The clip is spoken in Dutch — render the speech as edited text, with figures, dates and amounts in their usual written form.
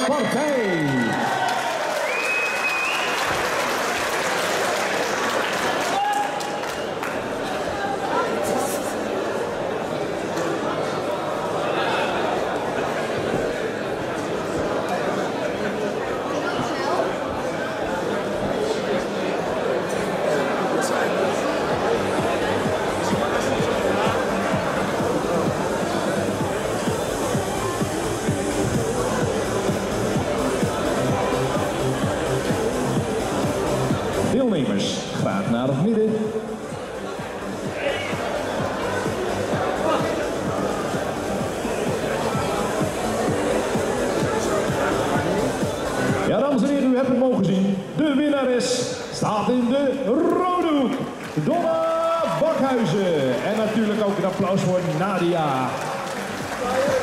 partij. Deelnemers, graag naar het midden. Ja, dames en heren, u hebt het mogen zien. De winnares staat in de rode hoek. Donna Bakhuizen. En natuurlijk ook een applaus voor Nadia.